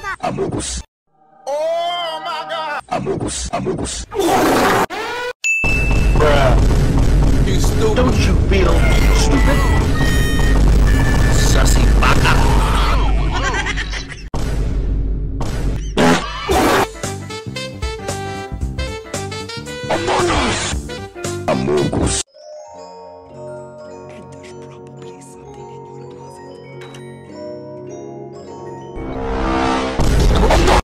Amogus. Oh my God. Amogus. Amogus. Bruh. You stupid. Don't you feel stupid? Sussy baka. Among Us. Amogus.